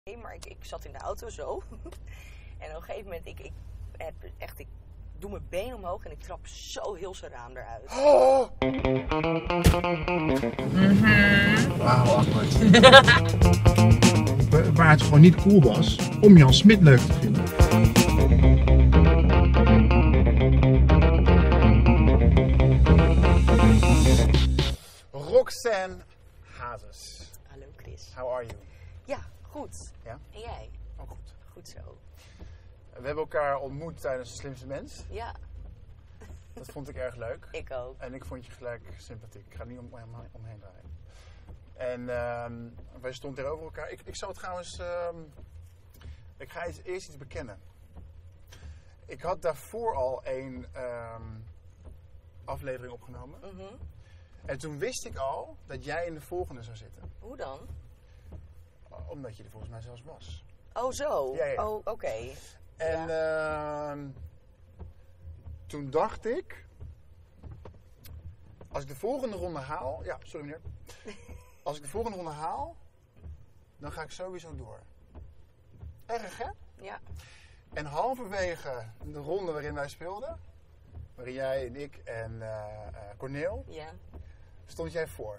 Maar ik zat in de auto zo. En op een gegeven moment, ik doe mijn been omhoog en ik trap zo heel zijn raam eruit. Oh! Wauw, awkward. Waar het gewoon niet cool was om Jan Smit leuk te vinden. Roxanne Hazes. Hallo Chris. How are you? Ja, goed. Ja? En jij? Ook goed. Goed zo. We hebben elkaar ontmoet tijdens De Slimste Mens. Ja. Dat vond ik erg leuk. Ik ook. En ik vond je gelijk sympathiek. Ik ga er niet omheen draaien. En wij stonden tegenover elkaar. Ik zou trouwens... ik ga eerst iets bekennen. Ik had daarvoor al een aflevering opgenomen. Mhm. En toen wist ik al dat jij in de volgende zou zitten. Hoe dan? Omdat je er volgens mij zelfs was. Oh, zo? Ja. Oh, oké. En toen dacht ik... Als ik de volgende ronde haal... Ja, sorry meneer. Als ik de volgende ronde haal... Dan ga ik sowieso door. Erg, hè? Ja. En halverwege de ronde waarin wij speelden... Waarin jij en ik en Corneel... Ja. Stond jij voor.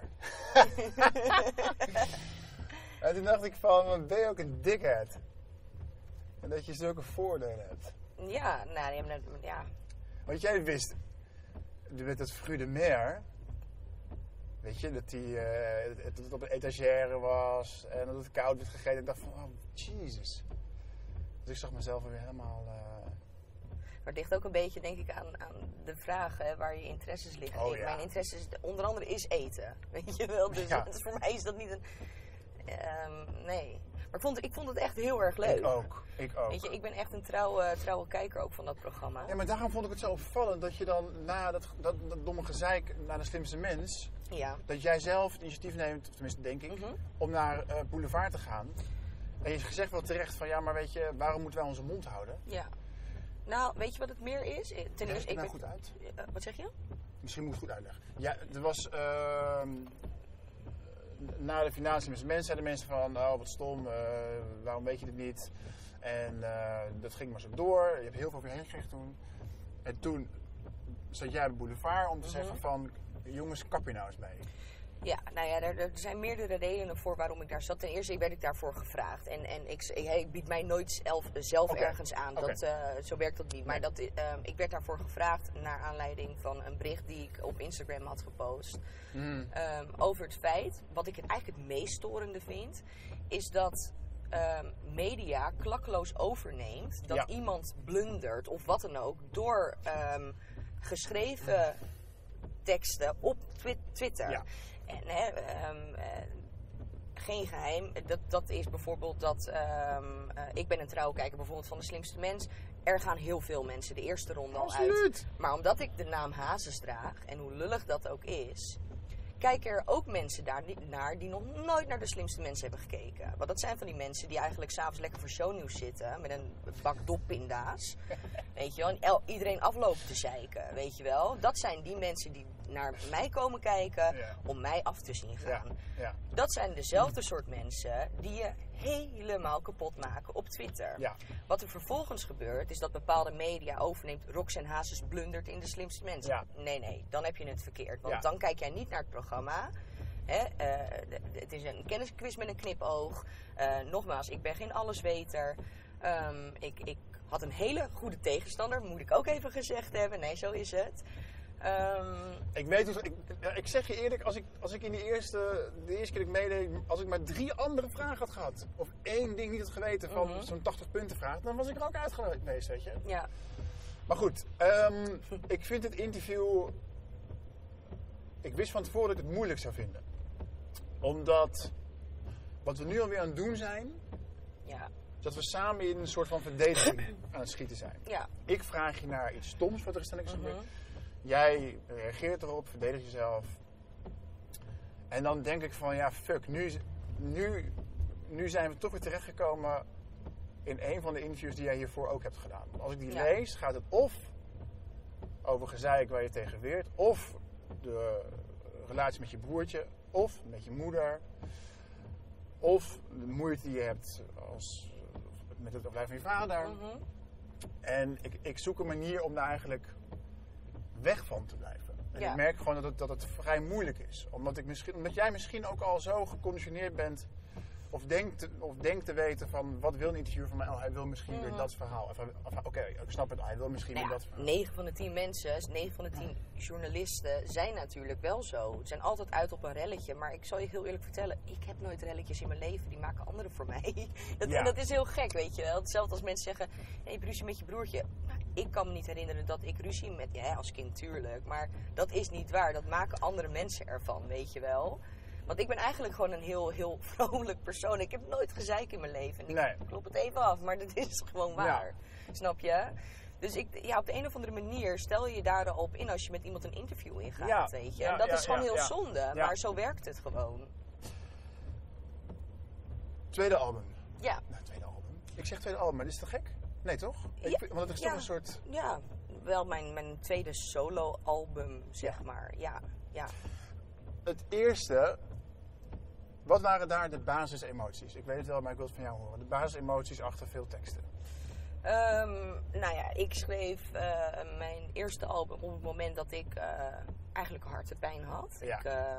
En toen dacht ik van... Wat ben je ook een dikhead? En dat je zulke voordelen hebt. Ja, nou, ja. Want jij wist... Met het Fru de Mer... Weet je, dat het op een etagère was... En dat het koud werd gegeten. En ik dacht van... Oh, Jesus. Dus ik zag mezelf weer helemaal... Maar het ligt ook een beetje, denk ik, aan de vragen waar je interesses liggen. Oh, ja. Mijn interesses, onder andere, is eten. Weet je wel? Dus Ja. voor mij is dat niet een... nee. Maar ik vond het echt heel erg leuk. Ik ook. Weet je, ik ben echt een trouwe kijker ook van dat programma. Ja, maar daarom vond ik het zo opvallend dat je dan na dat domme gezeik naar De Slimste Mens... Ja. Dat jij zelf het initiatief neemt, of tenminste denk ik, om naar Boulevard te gaan. En je zegt wel terecht van ja, maar weet je, waarom moeten wij onze mond houden? Ja. Nou, weet je wat het meer is? Ten eerste, ik ben goed uit. Wat zeg je? Misschien moet ik het goed uitleggen. Ja, er was... na de finale Slimste Mens zeiden mensen van, oh wat stom, waarom weet je dit niet? En dat ging maar zo door. Je hebt heel veel over je heen gekregen toen. En toen zat jij op Boulevard om te zeggen van, jongens, kap je nou eens mee. Ja, nou ja, er zijn meerdere redenen voor waarom ik daar zat. Ten eerste werd ik daarvoor gevraagd. En ik bied mij nooit zelf ergens aan. Zo werkt dat niet. Maar ik werd daarvoor gevraagd naar aanleiding van een bericht die ik op Instagram had gepost. Over het feit, wat ik eigenlijk het meest storende vind, is dat media klakkeloos overneemt dat iemand blundert of wat dan ook door geschreven teksten op Twitter. Ja. En geen geheim, dat is bijvoorbeeld dat ik ben een trouwe kijker bijvoorbeeld van De Slimste Mens. Er gaan heel veel mensen de eerste ronde al uit. Maar omdat ik de naam Hazes draag en hoe lullig dat ook is, kijken er ook mensen daar naar die nog nooit naar De Slimste Mensen hebben gekeken. Want dat zijn van die mensen die eigenlijk s'avonds lekker voor shownieuws zitten met een bak doppinda's. Weet je wel, en iedereen afloopt te zeiken, weet je wel. Dat zijn die mensen die naar mij komen kijken om mij af te zien gaan. Ja. Dat zijn dezelfde soort mensen die je helemaal kapot maken op Twitter. Ja. Wat er vervolgens gebeurt is dat bepaalde media overneemt. Roxanne Hazes blundert in De Slimste Mensen. Ja. Nee, dan heb je het verkeerd. Want dan kijk jij niet naar het programma. Het is een kennisquiz met een knipoog. Nogmaals, ik ben geen allesweter. Ik had een hele goede tegenstander, moet ik ook even gezegd hebben. Nee, zo is het. Ik weet dus, ik zeg je eerlijk, als ik in de eerste keer dat ik meedeed, als ik maar 3 andere vragen had gehad, of 1 ding niet had geweten van zo'n 80 punten vraag, dan was ik er ook uit geweest, weet je. Ja. Maar goed, ik vind het interview, ik wist van tevoren dat ik het moeilijk zou vinden. Omdat, wat we nu alweer aan het doen zijn, dat we samen in een soort van verdediging aan het schieten zijn. Ja. Ik vraag je naar iets stoms wat er is gebeurd. Jij reageert erop, verdedigt jezelf. En dan denk ik van, ja, fuck, nu zijn we toch weer terechtgekomen in een van de interviews die jij hiervoor ook hebt gedaan. Want als ik die lees, gaat het of over gezeik waar je tegen weert, of de relatie met je broertje, of met je moeder. Of de moeite die je hebt met het overlijden van je vader. En ik zoek een manier om daar eigenlijk weg van te blijven. En ik merk gewoon dat het vrij moeilijk is. Omdat jij misschien ook al zo geconditioneerd bent. Of denkt te weten van, wat wil een interviewer van mij? Oh, hij wil misschien weer dat verhaal. Oké, ik snap het. Hij wil misschien weer dat verhaal. 9 van de 10 mensen, 9 van de 10 journalisten zijn natuurlijk wel zo. Ze zijn altijd uit op een relletje. Maar ik zal je heel eerlijk vertellen, ik heb nooit relletjes in mijn leven. Die maken anderen voor mij. En dat is heel gek, weet je wel. Hetzelfde als mensen zeggen, je hebt ruzie met je broertje. Nou, ik kan me niet herinneren dat ik ruzie met... Ja, als kind tuurlijk. Maar dat is niet waar. Dat maken andere mensen ervan, weet je wel. Want ik ben eigenlijk gewoon een heel, heel vrolijk persoon. Ik heb nooit gezeik in mijn leven. Ik klop het even af, maar dat is gewoon waar. Ja. Snap je? Dus op de een of andere manier stel je daarop in als je met iemand een interview ingaat, weet je. En dat is gewoon heel zonde, maar zo werkt het gewoon. Tweede album. Ja. Nou, tweede album. Ik zeg tweede album, maar dit is te gek? Nee, toch? Want het is toch een soort... Ja, wel mijn tweede solo-album, zeg maar. Ja. Het eerste... Wat waren daar de basisemoties? Ik weet het wel, maar ik wil het van jou horen. De basisemoties achter veel teksten. Ik schreef mijn eerste album op het moment dat ik eigenlijk hartepijn had. Ja.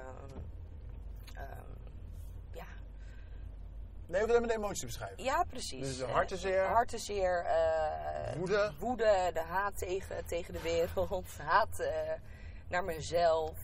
Nee, we willen met de emoties beschrijven. Ja, precies. Dus hartenzeer. Woede, de haat tegen de wereld. Haat naar mezelf.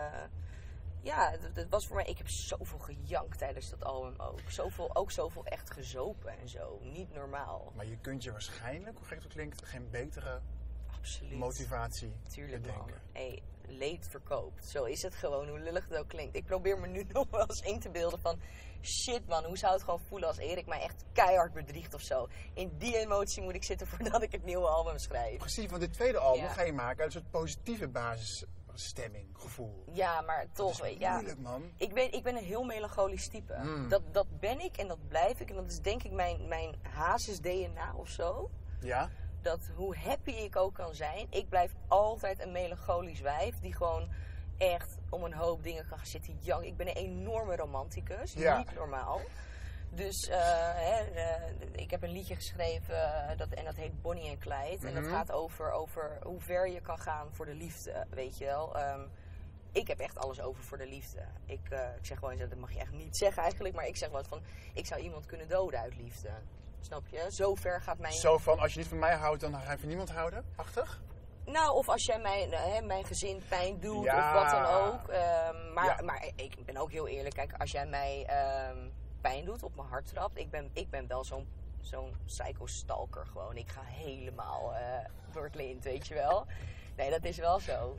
Dat was voor mij... Ik heb zoveel gejankt tijdens dat album ook. Zoveel echt gezopen en zo. Niet normaal. Maar je kunt je waarschijnlijk, hoe gek het klinkt, geen betere motivatie bedenken. Hey, leed verkoopt. Zo is het gewoon, hoe lullig het ook klinkt. Ik probeer me nu nog wel eens in te beelden van... Shit man, hoe zou het gewoon voelen als Erik mij echt keihard bedriegt of zo. In die emotie moet ik zitten voordat ik het nieuwe album schrijf. Precies, want dit tweede album ga je maken uit een soort positieve basisstemming, gevoel. Ja, maar toch. Dat is moeilijk, man. Ik ben een heel melancholisch type. Dat ben ik en dat blijf ik. En dat is denk ik mijn Hazes-DNA of zo. Ja. Dat hoe happy ik ook kan zijn, ik blijf altijd een melancholisch wijf die gewoon echt om een hoop dingen kan gaan zitten janken. Ik ben een enorme romanticus, niet normaal. Dus ik heb een liedje geschreven en dat heet Bonnie en Clyde. En dat gaat over hoe ver je kan gaan voor de liefde, weet je wel. Ik heb echt alles over voor de liefde. Ik zeg gewoon, dat mag je echt niet zeggen eigenlijk, maar ik zeg wat van, ik zou iemand kunnen doden uit liefde. Snap je? Zo ver gaat mijn... Zo van, als je niet van mij houdt, dan ga je van niemand houden? Achtig? Nou, of als jij mijn gezin pijn doet of wat dan ook. Maar ik ben ook heel eerlijk. Kijk, als jij mij pijn doet, op mijn hart trapt. Ik ben wel zo'n psycho-stalker gewoon. Ik ga helemaal door het lint, weet je wel. Nee, dat is wel zo.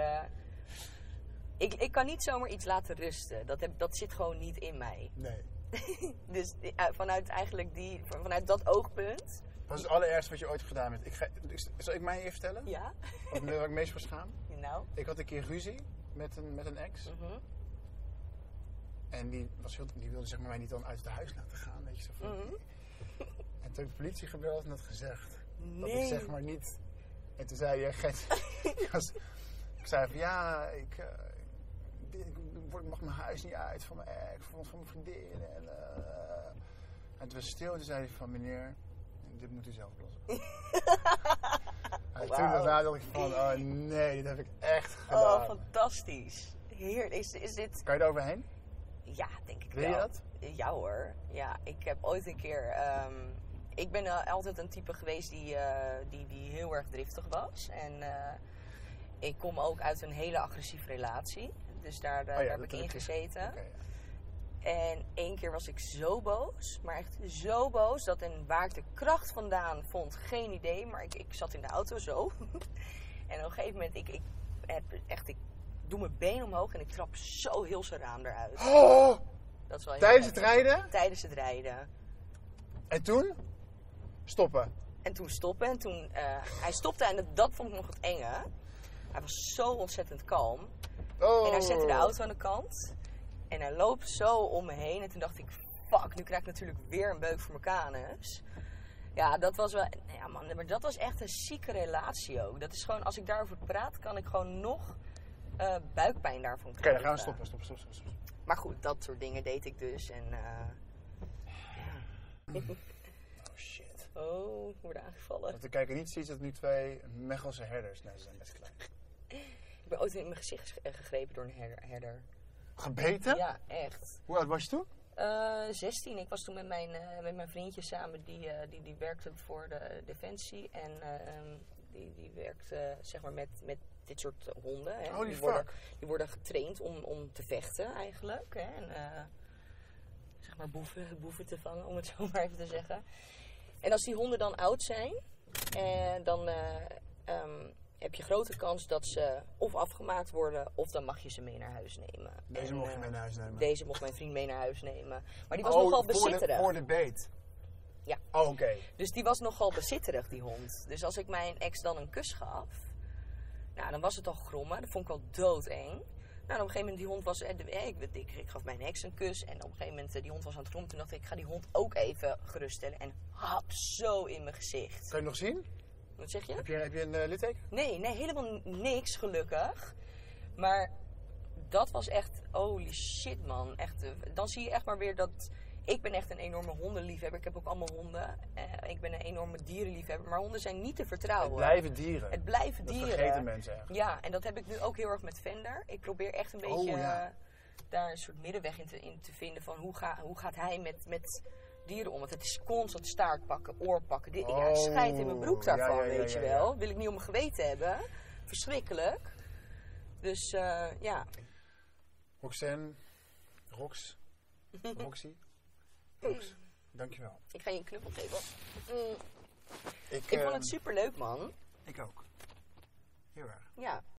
Ik kan niet zomaar iets laten rusten. Dat zit gewoon niet in mij. Nee. Dus vanuit dat oogpunt... Wat is het allerergste wat je ooit gedaan hebt? Zal ik mij even vertellen? Ja. Waar ik meest voor schaam? Nou? Ik had een keer ruzie met een ex. En die wilde zeg maar, mij niet dan uit het huis laten gaan. Weet je, zo van. En toen heb ik de politie gebeld en dat gezegd. Nee. Dat ik zeg maar niet... En toen zei je... ik zei van ja, ik mag mijn huis niet uit van mijn ex, van mijn vriendin. En het was stil en toen zei hij van meneer... Dit moet u zelf lossen. Toen daarna dacht ik van, oh nee, dit heb ik echt gedaan. Oh, fantastisch. Heer, is dit... Kan je er overheen? Ja, denk ik wel. Wil je dat? Ja hoor. Ja, ik heb ooit een keer... ik ben altijd een type geweest die heel erg driftig was. En ik kom ook uit een hele agressieve relatie. Dus daar heb ik in gezeten. Okay, ja. En 1 keer was ik zo boos, maar echt zo boos, waar ik de kracht vandaan vond, geen idee. Maar ik zat in de auto zo. En op een gegeven moment, ik doe mijn been omhoog en ik trap zo heel zijn raam eruit. Oh, dat is wel tijdens het rijden? Tijdens het rijden. En toen? Stoppen? En toen stoppen. En toen, hij stopte en dat vond ik nog het enge. Hij was zo ontzettend kalm. Oh. En hij zette de auto aan de kant. En hij loopt zo om me heen. En toen dacht ik, fuck, nu krijg ik natuurlijk weer een beuk voor mijn kanus. Ja, dat was wel... Ja man, maar dat was echt een zieke relatie ook. Dat is gewoon, als ik daarover praat, kan ik gewoon nog buikpijn daarvan krijgen. Oké, dan gaan we stoppen. Maar goed, dat soort dingen deed ik dus. En Oh shit. Oh, we worden aangevallen. Wat de kijker niet ziet, dat nu 2 Mechelse herders. Nee, ze zijn best klein. Ik ben ooit in mijn gezicht gegrepen door een herder. Gebeten? Ja, echt. Hoe oud was je toen? 16. Ik was toen met mijn vriendje samen. Die werkte voor de Defensie. En die werkte zeg maar met dit soort honden. Hè. Holy Die worden getraind om te vechten eigenlijk. Hè. En zeg maar boeven te vangen, om het zo maar even te zeggen. En als die honden dan oud zijn, dan heb je grote kans dat ze of afgemaakt worden, of dan mag je ze mee naar huis nemen. Deze mocht je mee naar huis nemen? Deze mocht mijn vriend mee naar huis nemen. Maar die was nogal bezitterig. Voor de beet? Ja. Oh, oké. Dus die was nogal bezitterig, die hond. Dus als ik mijn ex dan een kus gaf, nou, dan was het al grommen. Dat vond ik wel doodeng. Nou, op een gegeven moment, die hond was... Ik gaf mijn ex een kus. En op een gegeven moment, die hond was aan het grommen. Toen dacht ik ga die hond ook even geruststellen. En hap, zo in mijn gezicht. Kan je nog zien? Wat zeg je? Heb je een litteken? Nee, helemaal niks, gelukkig. Maar dat was echt... Holy shit, man. Echt, dan zie je echt maar weer dat... Ik ben echt een enorme hondenliefhebber. Ik heb ook allemaal honden. Ik ben een enorme dierenliefhebber. Maar honden zijn niet te vertrouwen. Het blijven dieren. Het blijven dieren. Dat vergeten mensen echt. Ja, en dat heb ik nu ook heel erg met Vender. Ik probeer echt een beetje daar een soort middenweg in te vinden. Van hoe gaat hij met dieren om? Want het is constant staart pakken, oor pakken. Schijt in mijn broek daarvan, weet je wel. Wil ik niet om mijn geweten hebben. Verschrikkelijk. Dus ja. Roxanne, Roxy. Rox, dankjewel. Ik ga je een knuffel geven. Ik vond het superleuk, man. Ik ook. Heel erg. Ja.